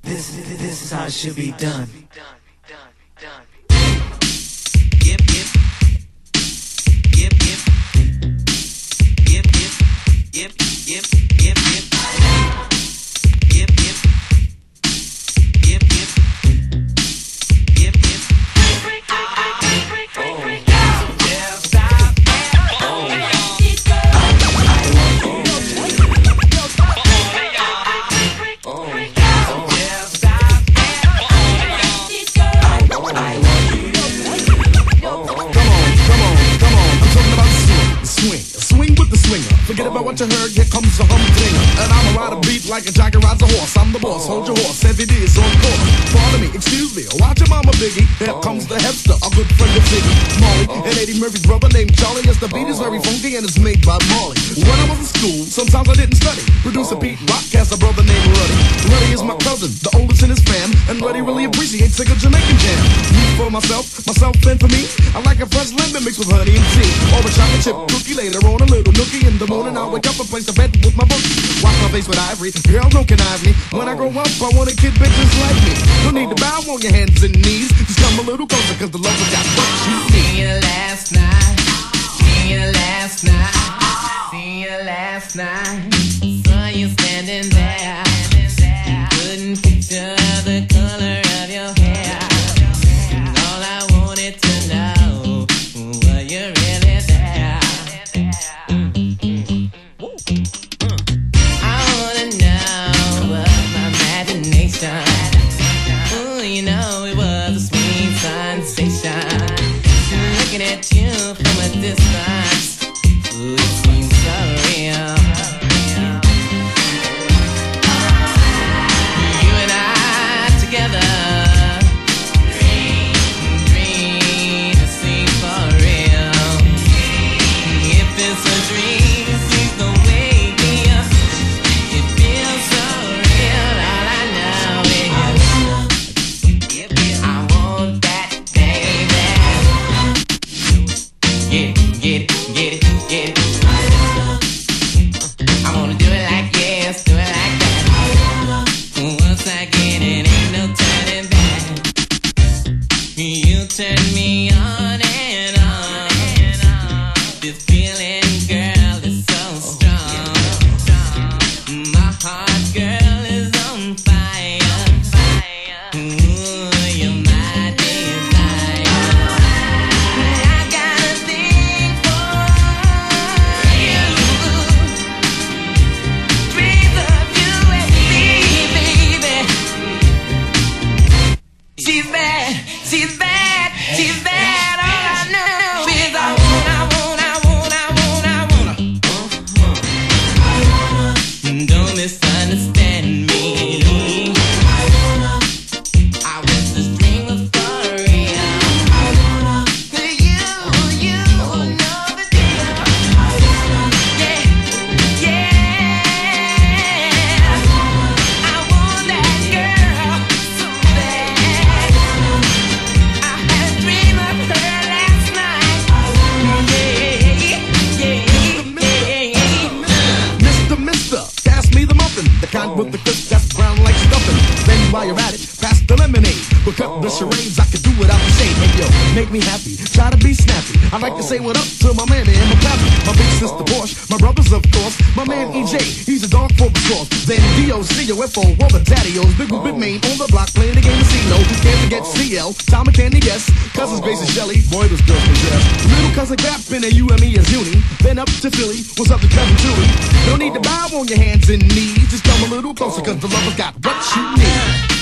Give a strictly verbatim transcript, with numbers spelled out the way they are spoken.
This, this is how it should be done. Yep, yep. Yep, yep. Yep, yep. Yep, yep. Yep, yep. Yep, yep. Yep, yep. Yep, yep. Forget about what you heard, here comes a humdinger. And I'ma ride a beat like a jockey rides a horse. I'm the boss, hold your horse, every day is on course. Pardon me, excuse me, watch your mama Biggie. Here comes the hipster, a good friend of Ziggy, Molly, and Eddie Murphy's brother named Charlie. Yes, the beat is very funky and it's made by Molly. When I was in school, sometimes I didn't study. Producer Pete Rock has a brother named Ruddy. Ruddy is my cousin, the oldest in his fam, and Ruddy really appreciates a good Jamaican jam. Me for myself, myself and for me, I like a fresh lemon mixed with honey and tea. Or a chocolate chip cookie later on, a little nookie in the morning. I wake up and place the bed with my bookie. Wash my face with ivory, girls don't connive me. When I grow up, I want a kid bitches like me. Don't need to bow on your hands and knees. Just come a little closer, cause the love has got what you need. See you last night, see you last night, see you last night. Saw you standing there, couldn't picture the color of your hair. All I wanted to know, were you really there? I wanna know what my imagination. Ooh, you know it was a sweet sensation. Looking at you from a distance, ooh, it seems so real. You and I together, dream, dream, it seems for real. If it's a dream, please don't wake me up. It feels so real. All I know is I want that, baby. Get it, get it, get it, get it. I wanna do it like yes, do it like that. Once I get it, ain't no turning back. You turn me on and on. This feeling, girl, is so strong. My heart, girl, is on fire. Ooh, you're my desire. I got a thing for you. Dreams of you and me, baby. She's bad, she's bad, she's bad. All I know is I want, I want, I want, I want, I wanna. Don't misunderstand me. I wish this dream was for real. You, you know the deal. Yeah, yeah. I want that girl so bad. I had a dream of her last night. Yeah, yeah, yeah. Mister Mister, pass me the muffin, the kind with the crisp that's brown like stuffing. Then while you're at it, pass the lemonade. We'll cut the charades, I can do without the shade. Hey yo, make me happy, try to be snappy. I like to say what up to my man and my pappy. My big sister Porsche, my brothers of course. My man E J, he's a dog for the sauce. Then D O C O F O, all the daddy-os. Big with Big Main on the block, playing the game of C-No. Can't forget C L, Tom and Candy, yes. Cousins Grace and Shelly, boy this girl's possessed. Little cousin Gap, been at U M E as uni. Then up to Philly, what's up to cousin Tui? No need to bow on your hands and knees. Just come a little closer, cause the lover's got what you need.